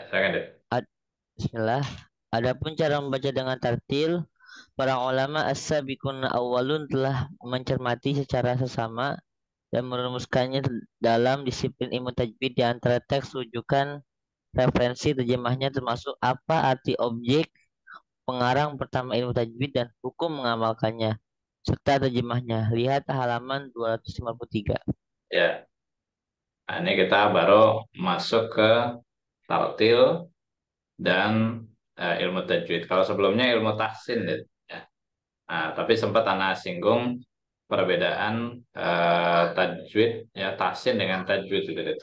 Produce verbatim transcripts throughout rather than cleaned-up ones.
silakan Dit. Ad- Bismillah. Adapun cara membaca dengan tartil, para ulama as-sabiqun awalun telah mencermati secara sesama dan merumuskannya dalam disiplin ilmu tajwid di antara teks rujukan referensi terjemahnya termasuk apa arti objek pengarang pertama ilmu tajwid dan hukum mengamalkannya serta terjemahnya. Lihat halaman dua ratus lima puluh tiga. Ya, nah, ini kita baru masuk ke tartil dan eh, ilmu tajwid. Kalau sebelumnya ilmu tahsin, Dit. Ya. Nah, tapi sempat anak singgung perbedaan eh, tajwid, ya tahsin dengan tajwid itu, Dit.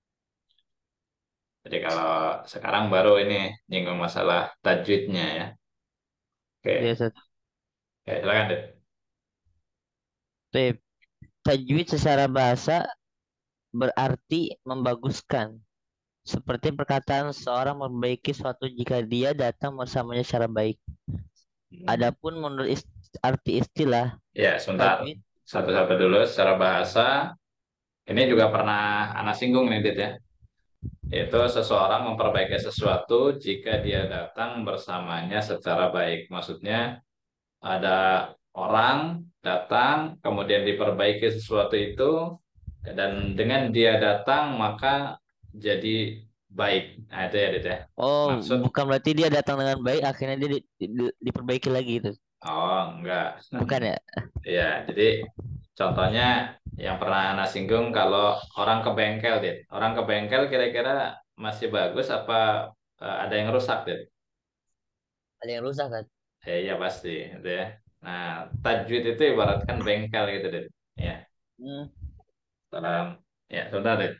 Jadi kalau sekarang baru ini nyinggung masalah tajwidnya ya. Ya, Oke, Ustaz. oke silakan Dit. Baik. Tajwid secara bahasa berarti membaguskan. Seperti perkataan seorang memperbaiki suatu jika dia datang bersamanya secara baik. Hmm. Adapun menurut ist- arti istilah Ya, sebentar. tajwid, Satu-satu dulu secara bahasa. Ini juga pernah anak singgung nih, Dit ya. Yaitu seseorang memperbaiki sesuatu jika dia datang bersamanya secara baik. Maksudnya ada orang datang, kemudian diperbaiki sesuatu itu, dan dengan dia datang maka jadi baik. Nah, itu ya, Dit ya. oh Maksud, bukan berarti dia datang dengan baik akhirnya dia di- di- diperbaiki lagi itu. oh enggak. Bukan ya? Ya, jadi contohnya yang pernah Ana singgung kalau orang ke bengkel, Dit. Orang ke bengkel kira-kira masih bagus apa eh, ada yang rusak, Dit? Ada yang rusak kan? Ya, iya pasti, gitu ya. Nah, tajwid itu ibaratkan bengkel gitu, Dit. Ya, Hmm. dalam ya, sebentar, Dit.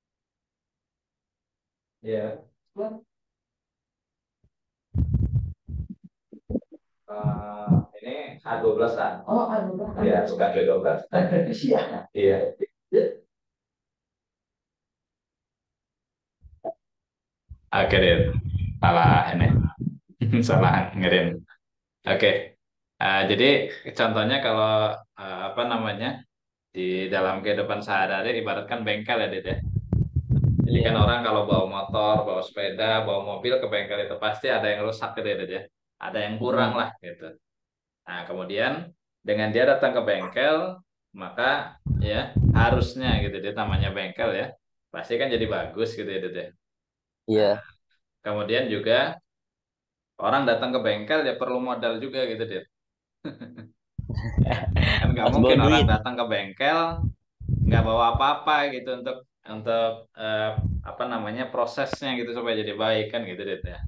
Ya. Eh, ini A dua belas an. Oh, A dua belas. Iya, bukan B dua belas. Iya. Iya. Oke, Dit. Salah ini. Salah ngirim. Oke. Eh, jadi contohnya kalau eh, apa namanya di dalam kehidupan sehari-hari ibaratkan bengkel ya, Dit ya. Jadi kan Iya. orang kalau bawa motor, bawa sepeda, bawa mobil ke bengkel itu pasti ada yang rusak gitu ya, Dit ya. Ada yang kurang Mm-mm. lah gitu. Nah, kemudian dengan dia datang ke bengkel, maka ya harusnya gitu dia namanya bengkel ya. Pasti kan jadi bagus gitu ya, Dit ya. Nah, Iya. kemudian juga orang datang ke bengkel ya perlu modal juga gitu, Dit. Ya, kan nggak Harus bawa mungkin orang duit. datang ke bengkel nggak bawa apa-apa gitu untuk untuk eh, apa namanya prosesnya gitu supaya jadi baik kan gitu Dit ya.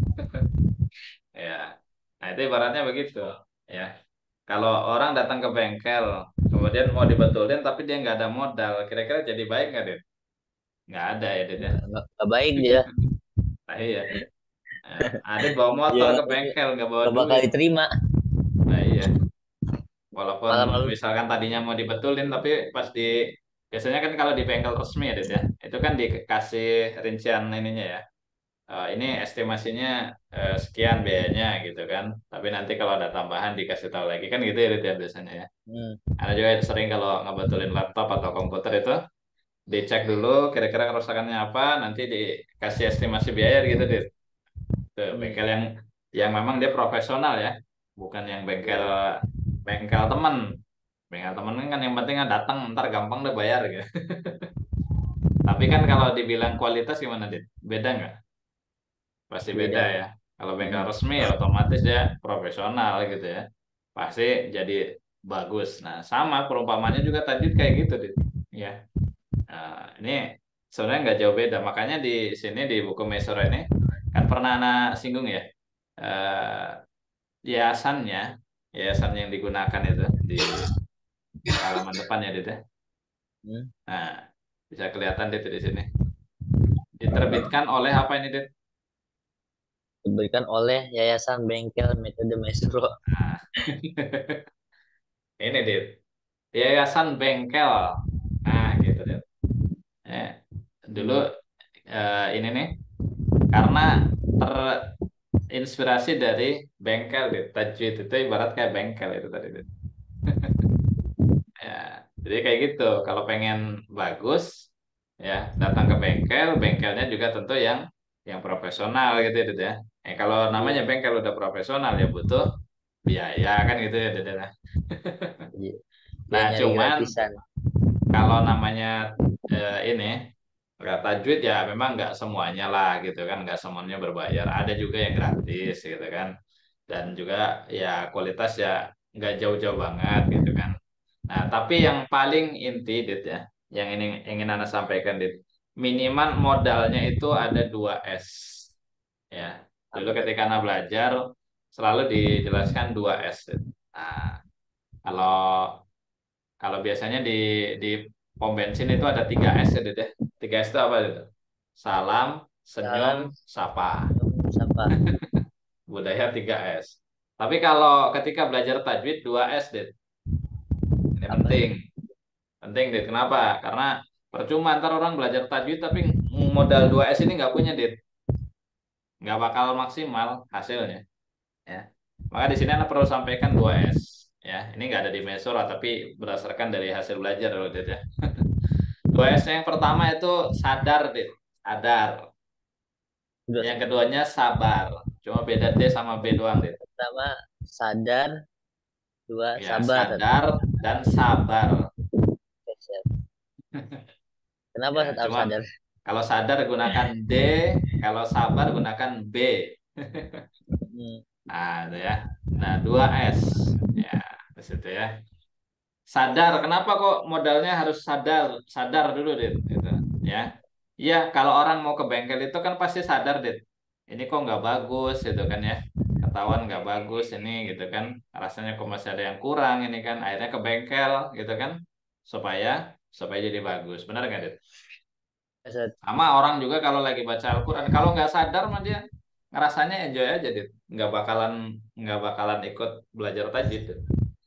Ya. Nah, itu ibaratnya begitu ya. Kalau orang datang ke bengkel kemudian mau dibetulin tapi dia nggak ada modal, kira-kira jadi baik nggak Dit? Nggak ada ya Dit ya. Nggak, nggak nggak baik dia. Nah, iya. Nah, Adit bawa Ya motor ke bengkel nggak bawa nggak bakal duit. diterima. Nah, iya. Walaupun Malah malu. misalkan tadinya mau dibetulin tapi pas di biasanya kan kalau di bengkel resmi ya Dit ya, itu kan dikasih rincian ininya ya. Eh, ini estimasinya eh, sekian biayanya gitu kan. Tapi nanti kalau ada tambahan dikasih tahu lagi kan gitu ya Dit ya biasanya ya. Hmm. Ada juga sering kalau ngebetulin laptop atau komputer itu dicek dulu kira-kira kerusakannya apa, nanti dikasih estimasi biaya gitu Dit. Tuh, Hmm. bengkel yang yang memang dia profesional ya, bukan yang bengkel Iya. bengkel temen. Bengkel temen kan yang penting kan datang ntar gampang deh bayar gitu. Tapi kan kalau dibilang kualitas gimana Dit? Beda nggak? Pasti beda Beda. ya. Kalau bengkel Mm-mm. resmi ya otomatis dia profesional gitu ya. Pasti jadi bagus. Nah, sama perumpamannya juga tadi kayak gitu, Dit. Ya. Nah, ini sebenarnya nggak jauh beda. Makanya di sini di buku Mesor ini kan pernah anak singgung ya. Eh, yayasannya, yayasan yang digunakan itu di halaman depan ya, Dit ya. Hmm. Nah, bisa kelihatan Dit di sini. Diterbitkan oleh apa ini, Dit? Diberikan oleh Yayasan Bengkel Metode Maestro. Nah, ini Dit. Yayasan Bengkel. Nah, gitu Dit. Eh, dulu Hmm. eh, ini nih karena terinspirasi dari bengkel gitu. Tajwid itu ibarat kayak bengkel itu tadi Dit. Ya, jadi kayak gitu. Kalau pengen bagus ya datang ke bengkel, bengkelnya juga tentu yang yang profesional gitu ya, Dit ya. Eh, kalau Iya, namanya bengkel udah profesional ya butuh biaya kan gitu ya, Dit ya. iya. Dia Nah, nyari cuman gratisan. kalau namanya eh, ini nggak tajwid ya memang nggak semuanya lah gitu kan, nggak semuanya berbayar. Ada juga yang gratis gitu kan, dan juga ya kualitas ya nggak jauh-jauh banget gitu kan. Nah, tapi yang paling inti Dit ya, yang ini ingin Anda sampaikan Dit, minimal modalnya itu ada dua S ya. Dulu Apa tuh? ketika Anda belajar selalu dijelaskan dua S Dit. Nah, kalau kalau biasanya di di pom bensin itu ada tiga S ya, Dit ya. Tiga S itu apa itu? Salam, senyum, Salam, sapa. minum, sapa. Budaya tiga S. Tapi kalau ketika belajar tajwid dua S, Dit. Ini Apa penting. tuh? Penting, Dit. Kenapa? Karena percuma ntar orang belajar tajwid tapi modal dua S ini nggak punya, Dit. Nggak bakal maksimal hasilnya. Ya. Maka di sini Anda perlu sampaikan dua S. Ya, ini nggak ada di Mesora, tapi berdasarkan dari hasil belajar, loh, Dit ya. Dua S yang pertama itu sadar, Dit. Sadar. Udah Yang keduanya sabar. Cuma beda D sama B doang, Dit. pertama sadar, dua Ya, sabar. sadar dan sabar. Oke, siap. Kenapa Ya, harus cuma sadar? kalau sadar gunakan D, kalau sabar gunakan B. Hmm, Nah, itu ya. Nah, dua S. Ya, di situ ya. Sadar, kenapa kok modalnya harus sadar? Sadar dulu, Dit. Gitu. Ya. Iya, kalau orang mau ke bengkel itu kan pasti sadar, Dit. Ini kok nggak bagus, gitu kan ya. Ketahuan nggak bagus ini, gitu kan. Rasanya kok masih ada yang kurang, ini kan. Akhirnya ke bengkel, gitu kan. Supaya supaya jadi bagus. Benar nggak, Dit? Set. Sama orang juga kalau lagi baca Al-Quran, kalau nggak sadar mah dia ngerasanya enjoy aja, Dit. Nggak bakalan nggak bakalan ikut belajar tajwid, Dit.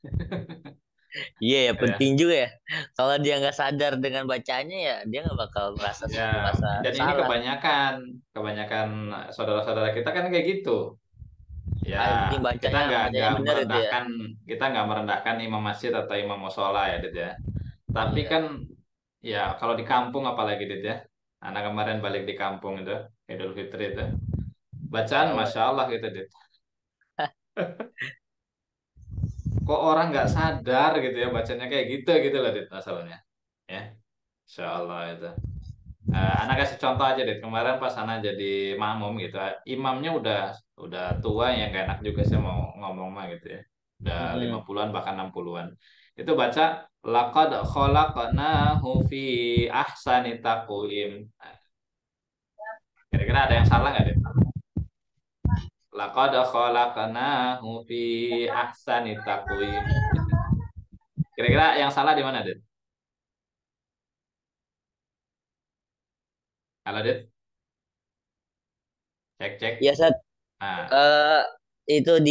Iya ya, penting Ya, juga ya. Kalau dia nggak sadar dengan bacanya ya, dia nggak bakal merasa ya. merasa Dan ini salah. kebanyakan kebanyakan saudara-saudara kita kan kayak gitu. Ya, Ah, yang penting kita bacanya nggak bacanya nggak benar itu ya. merendahkan kita nggak merendahkan imam masjid atau imam musola ya, Dit ya. Tapi Iya. kan ya kalau di kampung apalagi, Dit ya. Anak kemarin balik di kampung itu, Idul Fitri itu. Bacaan Tahu. Masya Allah gitu, Dit. Kok orang nggak sadar gitu ya bacanya kayak gitu gitu loh, Dit, masalahnya ya. Insya Allah itu. Eh, anak kasih contoh aja, Dit, kemarin pas anak jadi makmum gitu, imamnya udah udah tua yang gak enak juga sih mau ngomong mah gitu ya, udah lima Mm-mm. puluhan bahkan enam puluhan. Itu baca laqad khalaqnahu fi ahsani taqwim. Nah, kira-kira ada yang salah nggak, Dit? Laqad khalaqnahu fi ahsani taqwim. Kira-kira yang salah di mana, Dit? Halo, Dit. Cek, cek. Ya, Sat. Nah, Eh, itu di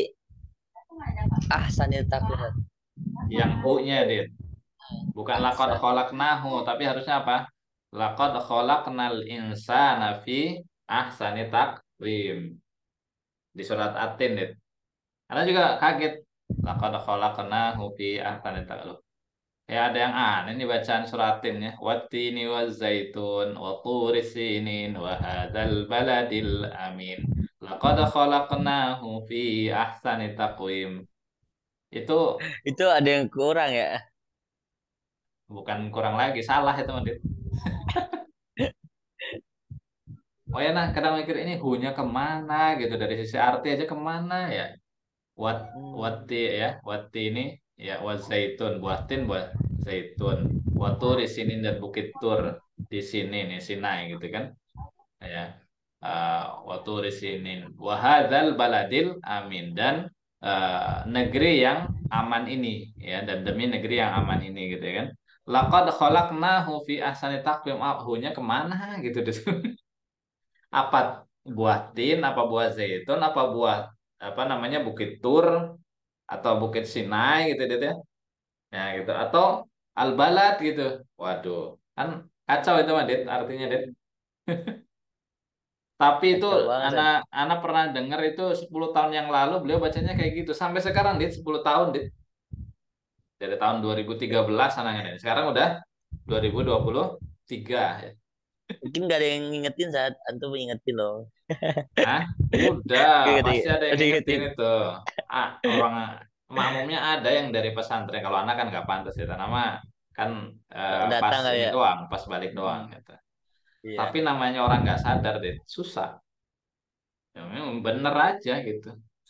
ahsanil taqwa, Sat. yang U-nya, Dit. Bukan lakod Ahsan. kholaknahu, tapi harusnya apa? Lakod kholaknal insana fi ahsani taqwim. Di surat At-Tin, Dit. Karena juga kaget. Lakod kholaknahu fi ahsani taqwim. Ya ada yang aneh nih bacaan surat At-Tin ya. Wattini wa zaitun wa turi sinin wa hadzal baladil amin. Laqad khalaqnahu fi ahsani taqwim. Itu Itu ada yang kurang ya. bukan kurang lagi, salah itu, Dit. Oh ya, nah kadang mikir ini hunya kemana gitu, dari sisi arti aja kemana ya. Wat wati Hmm. ya, wati ini ya wat zaitun, buatin buat zaitun. Watur di sini dan bukit tur di sini nih Sinai gitu kan. Ya. Uh, watur di sini. Wahadal baladil amin, dan uh, negeri yang aman ini ya, dan demi negeri yang aman ini gitu ya kan. Laqad khalaqnahu fi ahsani taqwim. Ah, hunya kemana gitu. Apa buah tin, apa buah zaitun, apa buah apa namanya Bukit Tur atau Bukit Sinai gitu gitu ya. Ya gitu, atau Al-Balad gitu. Waduh, kan kacau itu mah, Dit, artinya, Dit. Tapi itu Kacau banget, Sat. anak anak pernah dengar itu sepuluh tahun yang lalu beliau bacanya kayak gitu. Sampai sekarang, Dit, sepuluh tahun, Dit. Dari tahun dua ribu tiga belas anaknya, Dit. Sekarang udah dua ribu dua puluh tiga ya. Mungkin gak ada yang ngingetin saat antum ngingetin loh. Hah? Udah, Gitu pasti ya. ada yang Ada ngingetin ngingetin. itu. Ah, orang makmumnya ada yang dari pesantren. Kalau anak kan nggak pantas itu. Nama kan eh, Oh, pas datang kali ini ya. doang, pas balik doang Hmm, gitu. Tapi iya. namanya orang nggak sadar deh, susah. Ya, memang bener aja gitu.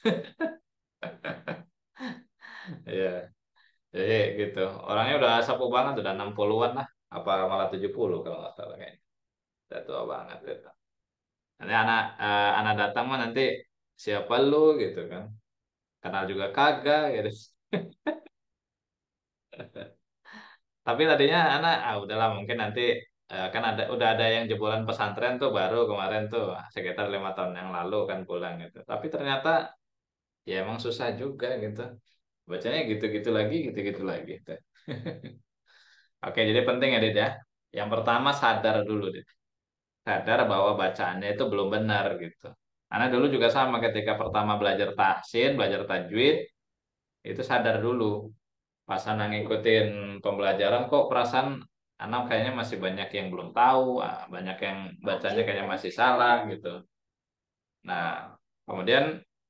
Iya, jadi gitu. Orangnya udah sepuh banget, udah enam puluhan-an lah. Apa malah tujuh puluh kalau nggak salah kayaknya. Udah tua banget gitu. Nanti anak eh, anak datang mah nanti siapa lu gitu kan. Kenal juga kagak gitu. Tapi tadinya anak, ah udahlah mungkin nanti eh, kan ada udah ada yang jebolan pesantren tuh baru kemarin tuh sekitar lima tahun yang lalu kan pulang gitu. Tapi ternyata ya emang susah juga gitu. Bacanya gitu-gitu lagi, gitu-gitu lagi. Gitu. Oke, jadi penting ya Dit ya. Yang pertama sadar dulu Dit. Sadar bahwa bacaannya itu belum benar gitu. Karena dulu juga sama ketika pertama belajar tahsin, belajar tajwid, itu sadar dulu. Pas anak ngikutin pembelajaran kok perasaan anak kayaknya masih banyak yang belum tahu, ah, banyak yang bacanya kayaknya masih salah gitu. Nah, kemudian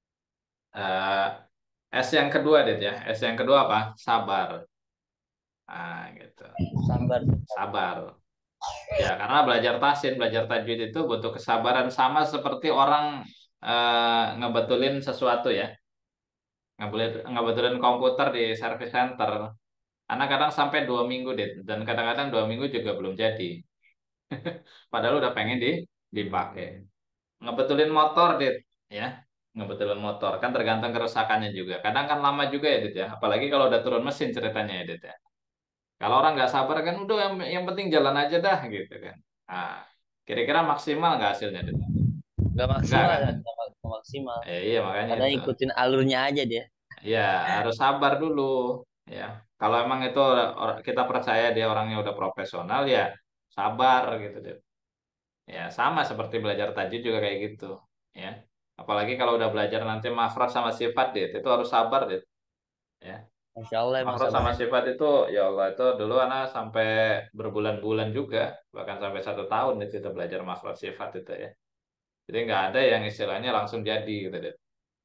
eh, S yang kedua, Dit ya. S yang kedua apa? Sabar. Nah, gitu. Sabar. Sabar. Ya, karena belajar tahsin, belajar tajwid itu butuh kesabaran sama seperti orang eh, ngebetulin sesuatu ya. Ngebetulin, ngebetulin komputer di service center. Anak kadang sampai dua minggu, Dit. Dan kadang-kadang dua minggu juga belum jadi. Padahal udah pengen di dipakai. Ngebetulin motor, Dit, ya. Ngebetulin motor kan tergantung kerusakannya juga. Kadang kan lama juga ya, Dit ya. Apalagi kalau udah turun mesin ceritanya ya, Dit ya. Kalau orang nggak sabar kan udah yang, yang penting jalan aja dah gitu kan. Nah, kira-kira maksimal nggak hasilnya, Dit? Gak Enggak maksimal kan? kan? Gak mak- gak maksimal. Eh, iya makanya Karena itu. ikutin alurnya aja dia. Ya harus sabar dulu ya. Kalau emang itu or- kita percaya dia orangnya udah profesional ya sabar gitu, Dit. Ya, sama seperti belajar tajwid juga kayak gitu, ya. Apalagi kalau udah belajar nanti makhraj sama sifat, Dit, itu harus sabar, Dit, ya. Masya Allah emang Makhraj sama sabarnya. sifat itu, ya Allah, itu dulu anak sampai berbulan-bulan juga, bahkan sampai satu tahun itu kita belajar makhraj sifat itu ya. Jadi nggak ada yang istilahnya langsung jadi, gitu, Dit.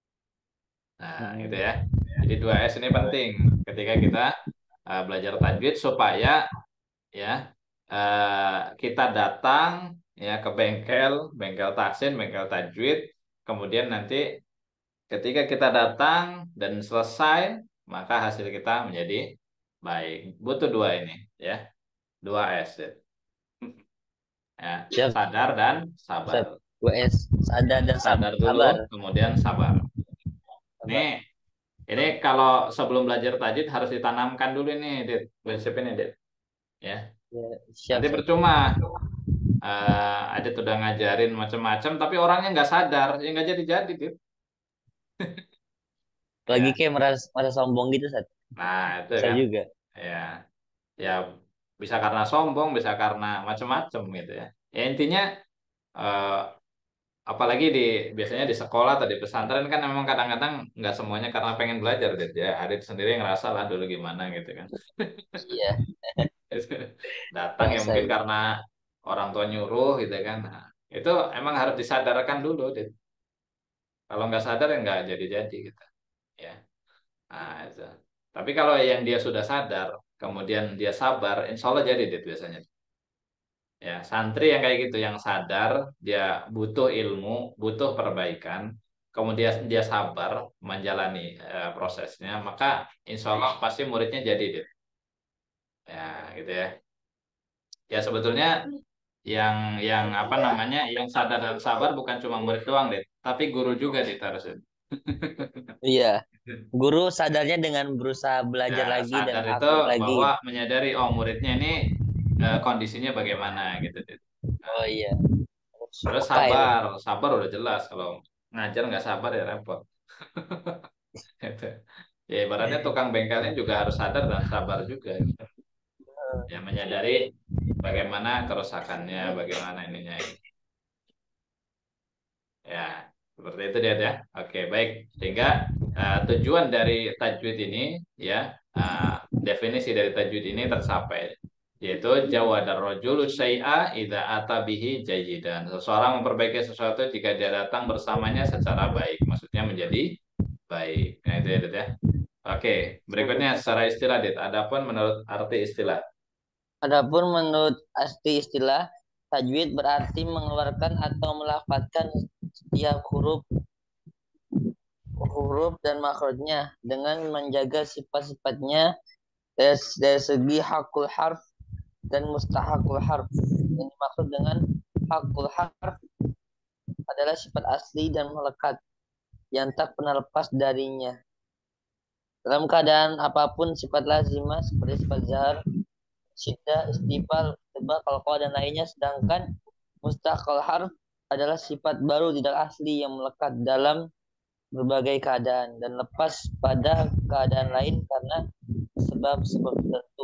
Nah, gitu Hmm. ya. Jadi dua S ini penting ketika kita eh, belajar tajwid supaya ya eh, kita datang ya ke bengkel, bengkel tahsin, bengkel tajwid, kemudian nanti ketika kita datang dan selesai, maka hasil kita menjadi baik. Butuh dua ini ya, dua S ya. Ya, Siap. sadar dan Set. sabar. U S. Sadar dan sab- Sadar dulu, sabar. kemudian sabar. Sabar. Nih, ini kalau sebelum belajar tajwid harus ditanamkan dulu ini, Dit. Prinsip ini, Dit. Ya, Ya, siap, nanti siap. percuma eh Adit udah ngajarin macam-macam tapi orangnya nggak sadar ya nggak jadi-jadi gitu Lagi ya kayak merasa, merasa sombong gitu, Sat. nah itu Bisa kan juga. ya ya bisa karena sombong bisa karena macam-macam gitu ya ya intinya eh, apalagi di biasanya di sekolah atau di pesantren kan memang kadang-kadang nggak semuanya karena pengen belajar gitu ya Adit sendiri ngerasa lah dulu gimana gitu kan Iya. datang ya mungkin Rasain. karena orang tua nyuruh gitu kan nah, itu emang harus disadarkan dulu Dit. Kalau nggak sadar ya nggak jadi-jadi gitu ya. Nah, itu. Tapi kalau yang dia sudah sadar, kemudian dia sabar, insya Allah jadi dia biasanya. Ya, santri yang kayak gitu, yang sadar, dia butuh ilmu, butuh perbaikan, kemudian dia sabar menjalani eh, prosesnya, maka insya Allah pasti muridnya jadi dia. Ya, gitu ya. Ya sebetulnya yang yang apa namanya, yang sadar dan sabar bukan cuma murid doang deh, tapi guru juga deh harusnya. Iya. Guru sadarnya dengan berusaha belajar Ya, lagi dan sadar itu update lagi. bahwa menyadari oh muridnya ini eh, kondisinya bagaimana gitu. Dit. Nah, Oh iya. Harus terus peka ya. sabar, sabar udah jelas kalau ngajar nggak sabar ya repot. Gitu. Ya ibaratnya tukang bengkelnya juga harus sadar dan sabar juga. Gitu. Ya menyadari bagaimana kerusakannya, bagaimana ininya. Ya, seperti itu dia ya. Oke, baik. Sehingga eh, tujuan dari tajwid ini ya, eh, definisi dari tajwid ini tercapai. yaitu jawadar rajulu syai'a idza ata bihi jayyidan. Seseorang memperbaiki sesuatu jika dia datang bersamanya secara baik, maksudnya menjadi baik. Nah, itu ya, Dit, ya. Oke, berikutnya secara istilah, Dit. Adapun menurut arti istilah. Adapun menurut arti istilah, tajwid berarti mengeluarkan atau melafadzkan setiap huruf huruf dan makhrajnya dengan menjaga sifat-sifatnya dari, dari segi hakul harf dan mustahakul harf. Yang dimaksud dengan hakul harf adalah sifat asli dan melekat yang tak pernah lepas darinya. Dalam keadaan apapun sifat lazimah seperti sifat zahar, syiddah, istifal, tebak, qalqal dan lainnya, sedangkan mustaqal harf adalah sifat baru tidak asli yang melekat dalam berbagai keadaan dan lepas pada keadaan lain karena sebab-sebab tertentu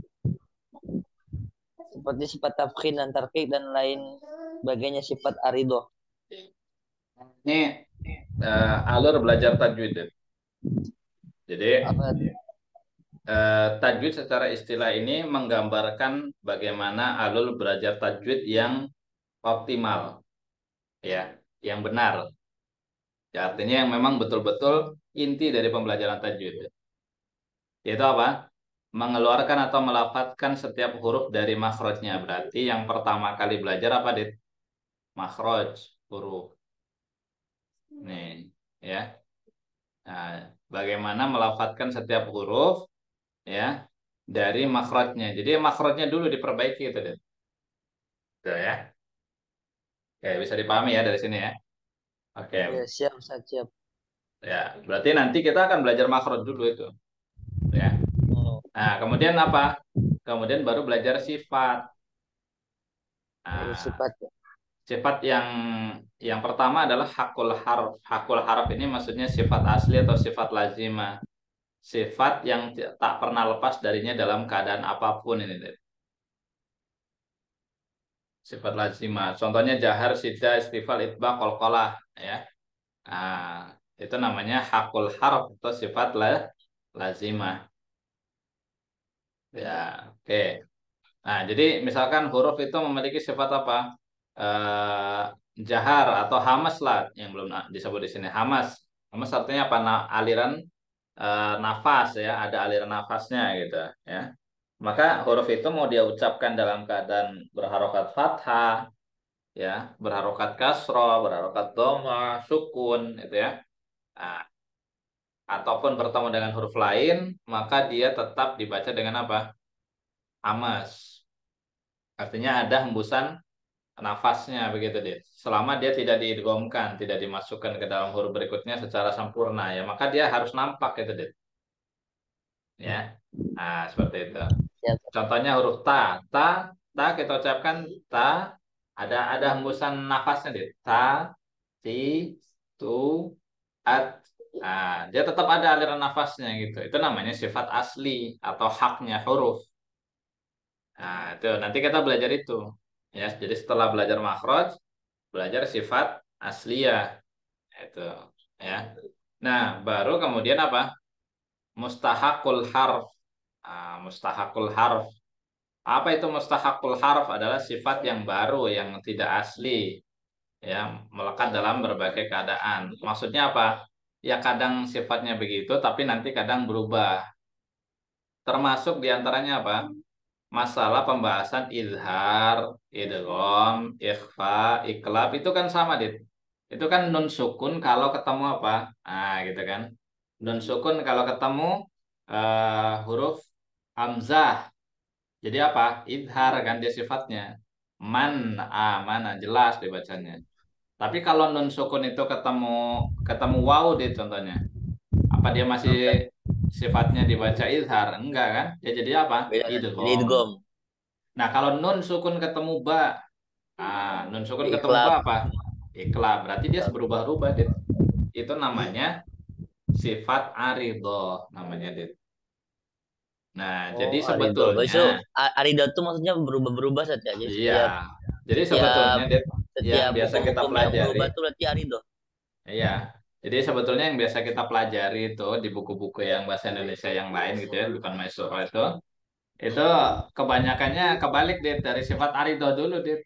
seperti sifat tafkhim dan tarkik dan lain sebagainya sifat aridoh. Ini uh, alur belajar tajwid, Dit. Jadi Apa? uh, tajwid secara istilah ini menggambarkan bagaimana alur belajar tajwid yang optimal, ya, yang benar. Ya, artinya yang memang betul-betul inti dari pembelajaran tajwid. Yaitu apa? Mengeluarkan atau melafadzkan setiap huruf dari makhrajnya. Berarti yang pertama kali belajar apa, Dit? Makhraj, huruf. Nih, ya. Nah, bagaimana melafadzkan setiap huruf, ya, dari makhrajnya. Jadi makhrajnya dulu diperbaiki itu, Dit. Tuh, ya. Oke, bisa dipahami ya dari sini ya. Oke. Ya, siap, siap. Ya, berarti nanti kita akan belajar makhraj dulu itu, ya. Oh, Nah, kemudian apa? Kemudian baru belajar sifat. baru Nah, sifat. sifat yang yang pertama adalah hakul harf. Hakul harf ini maksudnya sifat asli atau sifat lazimah. Sifat yang ti- tak pernah lepas darinya dalam keadaan apapun ini. Dit. Sifat lazimah. Contohnya jahar, sida, istifal, itbaq, qalqalah, ya. Nah, itu namanya hakul harf atau sifat la, lazimah. Ya, oke. Nah, jadi misalkan huruf itu memiliki sifat apa? Eh, jahar atau hamas lah yang belum na- disebut di sini. Hamas. Hamas artinya apa? Nah, aliran eh, nafas ya, ada aliran nafasnya gitu ya. Maka huruf itu mau dia ucapkan dalam keadaan berharokat fathah ya, berharokat kasroh, berharokat dhamma, sukun itu ya. Nah, ataupun bertemu dengan huruf lain, maka dia tetap dibaca dengan apa? Hamas. Artinya ada hembusan nafasnya begitu dia. Selama dia tidak diidghamkan, tidak dimasukkan ke dalam huruf berikutnya secara sempurna ya, maka dia harus nampak itu dia. Ya. Nah, seperti itu. siap. Contohnya huruf ta, ta, ta kita ucapkan ta, ada ada hembusan nafasnya dia. Ta, ti, tu, at. Nah, dia tetap ada aliran nafasnya gitu. Itu namanya sifat asli atau haknya huruf. Nah, itu nanti kita belajar itu. Ya, jadi setelah belajar makhraj, belajar sifat asliyah itu ya. Nah, baru kemudian apa? Mustahakul harf. Ah, mustahakul harf. Apa itu mustahakul harf? Adalah sifat yang baru yang tidak asli ya, melekat dalam berbagai keadaan. Maksudnya apa? Ya kadang sifatnya begitu tapi nanti kadang berubah. Termasuk diantaranya apa? Masalah pembahasan izhar, idgham, ikhfa, iklab itu kan sama, Dit. Itu kan nun sukun kalau ketemu apa? Ah, gitu kan. Nun sukun kalau ketemu eh, huruf hamzah. Jadi apa? Izhar kan dia sifatnya. Man, amana jelas dibacanya. Tapi kalau nun sukun itu ketemu ketemu waw, Dit, contohnya. Apa dia masih sifatnya dibaca izhar? Enggak kan? Dia jadi apa? Beda. Jadi Idgham. idgham. Nah, kalau nun sukun ketemu ba, ah, nun sukun ketemu ba Ikhlab. apa? Ikhlas. Berarti dia berubah-ubah, Dit. Itu namanya sifat aridoh, namanya, Dit. Nah, jadi Oh, arido. sebetulnya, Itu a- arido tuh maksudnya berubah-berubah saja. Jadi iya. setiap Jadi setiap sebetulnya, Dit, yang setiap biasa kita hukum-hukum yang pelajari, berubah tuh berarti arido. iya. Jadi sebetulnya yang biasa kita pelajari itu di buku-buku yang bahasa Indonesia yang lain gitu ya, bukan Maisuro itu, Itu kebanyakannya kebalik, Dit. Dari sifat arido dulu, Dit.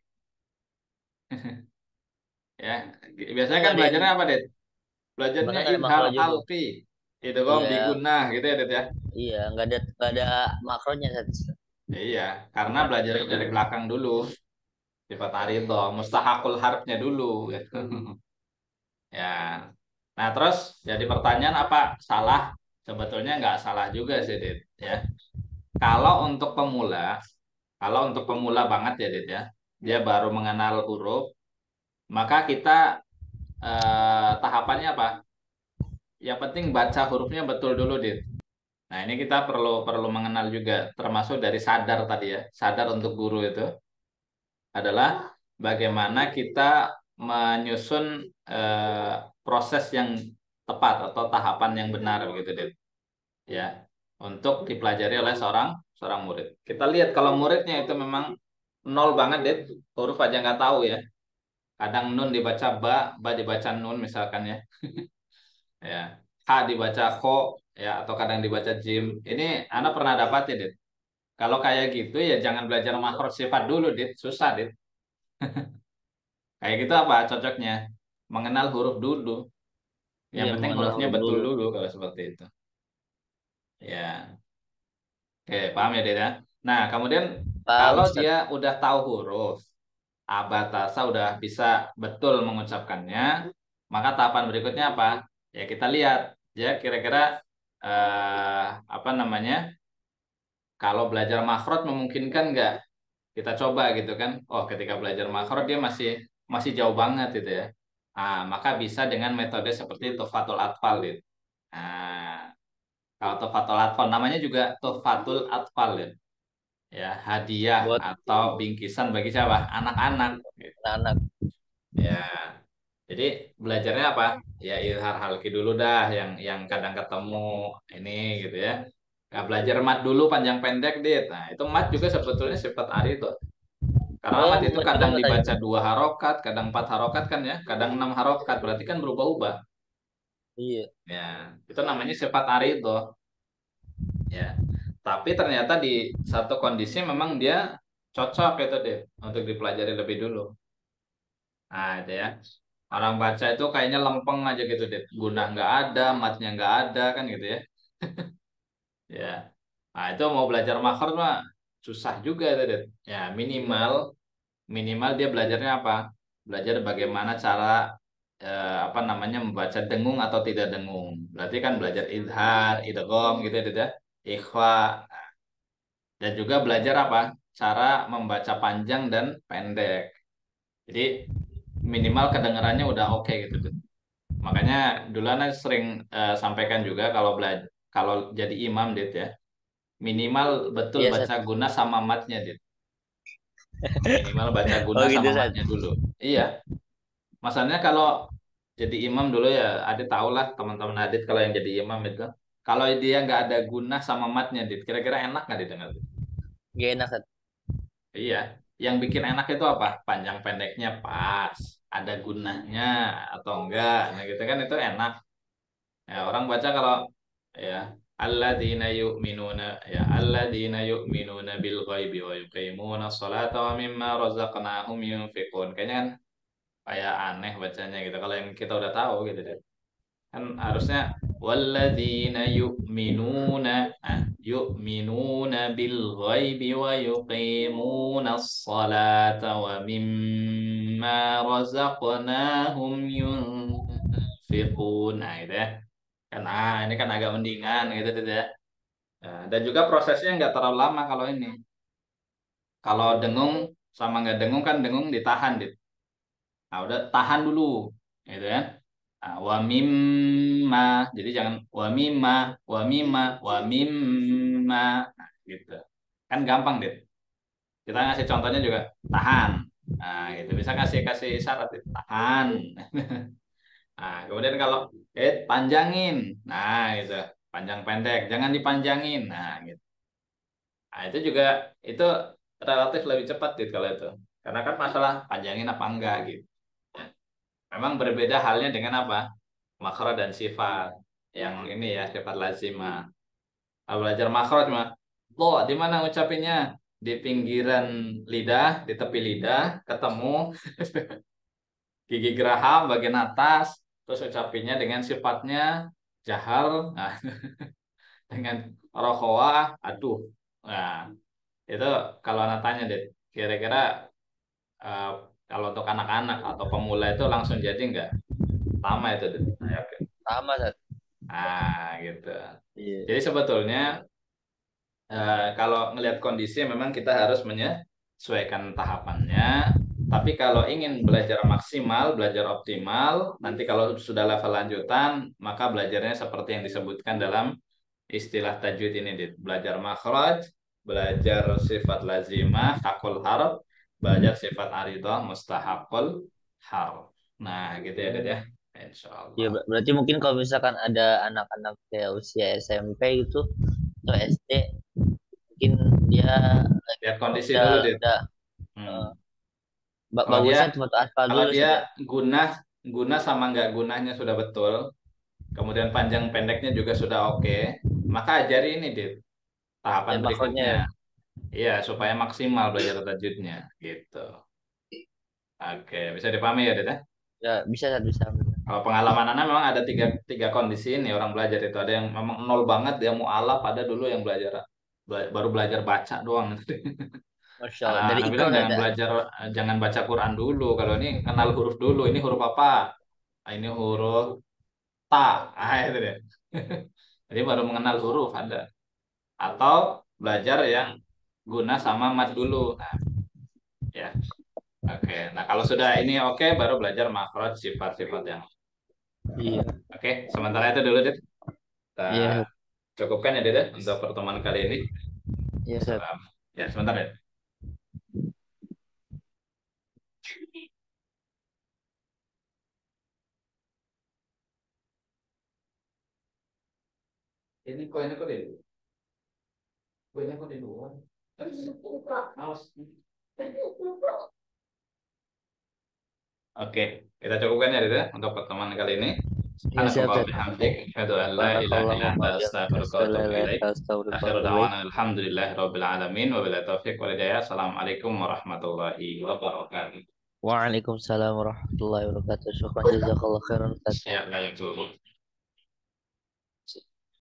Ya, biasanya kan Nggak ada yang belajarnya apa, Dit? Belajarnya sebenarnya nggak ada idhar makro juga. halqi. Itu kok Iya, bigunah gitu ya, Dit ya. iya, nggak ada nggak ada makronya satu. Iya, karena belajar dari belakang dulu. Sifat arido, mustahakul harfnya dulu gitu. Ya. Nah, terus jadi pertanyaan apa salah? Sebetulnya nggak salah juga sih, Dit. Ya. Kalau untuk pemula, kalau untuk pemula banget ya, Dit ya, dia baru mengenal huruf, maka kita eh, tahapannya apa? Yang penting baca hurufnya betul dulu, Dit. Nah, ini kita perlu perlu mengenal juga, termasuk dari sadar tadi ya. Sadar untuk guru itu adalah bagaimana kita menyusun eh, proses yang tepat atau tahapan yang benar begitu, Dit. Ya, untuk dipelajari oleh seorang seorang murid. Kita lihat kalau muridnya itu memang nol banget, Dit, huruf aja nggak tahu ya. Kadang nun dibaca ba, ba dibaca nun misalkan ya. Ya, ha dibaca ko ya atau kadang dibaca jim. Ini Anda pernah dapat ya, Dit. Kalau kayak gitu ya jangan belajar makro sifat dulu, Dit. Susah, Dit. Kayak gitu apa cocoknya? Mengenal huruf dulu. Yang Iya, penting mengenal hurufnya huruf betul dulu. dulu kalau seperti itu. Ya, oke, paham ya, Dit ya? Nah, kemudian Pak kalau Ustadz. dia udah tahu huruf, abatasa udah bisa betul mengucapkannya, maka tahapan berikutnya apa? Ya kita lihat, ya kira-kira eh, apa namanya? Kalau belajar makhraj memungkinkan nggak? Kita coba gitu kan. Oh, ketika belajar makhraj dia masih masih jauh banget gitu ya. Ah, maka bisa dengan metode seperti Tuhfatul Atfal gitu. Nah, kalau Tuhfatul Atfal namanya juga Tuhfatul Atfal ya. Ya, hadiah Buat atau bingkisan bagi siapa? Anak-anak. anak-anak. Ya, jadi belajarnya apa? Ya ilhar halki dulu dah, yang yang kadang ketemu ini gitu ya. Nah, belajar mat dulu panjang pendek, Dit. Nah, itu mat juga sebetulnya sifat ari itu. Karena Oh, mat itu buat juga kadang nggak tadi. dibaca dua harokat, kadang empat harokat kan ya, kadang enam harokat. Berarti kan berubah-ubah. Iya. Ya, itu namanya sifat ari itu. Ya, tapi ternyata di satu kondisi memang dia cocok itu, Dit, untuk dipelajari lebih dulu. Nah, itu ya. Orang baca itu kayaknya lempeng aja gitu, Dit. Guna nggak ada, matnya nggak ada, kan gitu ya. Ya. Nah, itu mau belajar makhraj mah susah juga itu, Dit. Ya, minimal minimal dia belajarnya apa? Belajar bagaimana cara eh, apa namanya membaca dengung atau tidak dengung. Berarti kan belajar idhar, idgham gitu ya, Dit ya. Ikhfa dan juga belajar apa? Cara membaca panjang dan pendek. Jadi minimal kedengarannya udah oke gitu, Dit. Makanya dulu anak sering eh, sampaikan juga kalau belajar kalau jadi imam, Dit ya, minimal betul Iya, baca Sat. guna sama matnya, Dit. Minimal baca Oh guna gitu, sama Sat. matnya dulu. Iya, masalahnya kalau jadi imam dulu ya, Adit tau lah teman-teman Adit kalau yang jadi imam itu, kalau dia nggak ada guna sama matnya, Dit, kira-kira enak nggak didengar, Dit? Gak enak, Sat. Iya, yang bikin enak itu apa? Panjang pendeknya pas, ada gunanya atau enggak, nah gitu kan itu enak. Ya, orang baca kalau ya alladzina yu'minuna ya alladzina yu'minuna bil ghaibi wa yuqimuna sholata wa mimma razaqnahum yunfiqun. Kayaknya kan kayak aneh bacanya gitu kalau yang kita udah tahu gitu deh. Kan harusnya walladzina yu'minuna ah, yu'minuna bil ghaibi wa yuqimuna sholata wa mimma razaqnahum yunfiqun. Nah, gitu ya kan ah ini kan agak mendingan gitu tidak. Nah, dan juga prosesnya nggak terlalu lama kalau ini kalau dengung sama nggak dengung kan dengung ditahan dit. Nah udah tahan dulu gitu kan. Nah, wa mimma jadi jangan wa mimma wa mimma wa mimma nah, gitu kan gampang dit. Kita ngasih contohnya juga tahan. Nah gitu bisa kasih kasih syarat dit. Tahan. Nah, kemudian kalau eh panjangin. Nah, gitu. Panjang pendek, jangan dipanjangin. Nah, gitu. Nah, itu juga itu relatif lebih cepat gitu kalau itu. Karena kan masalah panjangin apa enggak gitu. Memang berbeda halnya dengan apa? Makro dan sifat. Yang ini ya, sifat lazimah. Kalau belajar makro cuma Do, di mana ngucapinnya? Di pinggiran lidah, di tepi lidah, ketemu gigi geraham bagian atas, terus ucapinnya dengan sifatnya jahar, nah, dengan rohoah, aduh. Nah, itu kalau anak tanya deh, kira-kira eh, kalau untuk anak-anak atau pemula itu langsung jadi nggak? Lama itu deh. Nah, oke. Sama, Tat. Ah, gitu. Iya. Jadi sebetulnya eh, kalau ngelihat kondisi memang kita harus menyesuaikan tahapannya. Tapi kalau ingin belajar maksimal, belajar optimal, nanti kalau sudah level lanjutan, maka belajarnya seperti yang disebutkan dalam istilah tajwid ini, Dit. Belajar makhraj, belajar sifat lazimah, hakul harf, belajar sifat aridah, mustahakul harf. Nah, gitu ya, Dit ya. Insya Ya, Allah. ber- berarti mungkin kalau misalkan ada anak-anak kayak usia S M P gitu atau S D, mungkin dia Lihat kondisi udah dulu, Dit. udah Hmm. eh, ba- Kalau dia bagusnya cuma aspal kalau dulu dia sih, Tat. guna guna sama nggak gunanya sudah betul, kemudian panjang pendeknya juga sudah oke, maka ajari ini, Dit, tahapan Dan makronya berikutnya. ya. Iya, supaya maksimal belajar tajwidnya gitu. Oke, bisa dipahami ya, Dit ya? Ya, bisa, Tat, bisa. Kalau pengalaman Anda memang ada tiga, tiga kondisi ini orang belajar itu. Ada yang memang nol banget, dia mau alaf, ada dulu yang belajar bela- baru belajar baca doang. Masya Allah. Anak, Dari anak Iko bilang udah jangan ada. belajar, jangan baca Quran dulu. Kalau ini kenal huruf dulu. Ini huruf apa? Ah, ini huruf ta. Ah, itu deh. Jadi baru mengenal huruf ada. Atau belajar yang guna sama mat dulu. Nah, ya. Oke. Nah, kalau sudah ini oke, baru belajar makhraj sifat-sifat yang. Iya. Oke, sementara itu dulu, Dit. Kita Iya, cukupkan ya, Dit, ya, untuk pertemuan kali ini. iya, Tat. Salam. Ya, sebentar ya. Ini kok ini kok di kuenya kok di luar. Awas. Oke, kita cukupkan ya, Dit, ya, untuk pertemuan kali ini. Iya, siap, Subhanakallah Tat. bihamdik, asyhadu an la ilaha illa anta Subhanakallahumma bihamdika astaghfiruka wa asyhadu an atubu la ilaha illa ilaik. anta astaghfiruka wa Akhiru atubu ilaik. da'wana alhamdulillahi rabbil alamin wa billahi taufiq wal hidayah. Assalamualaikum warahmatullahi wabarakatuh. Waalaikumsalam warahmatullahi wabarakatuh. Syukran jazakallah khairan, Tat. Ya, la yakubu.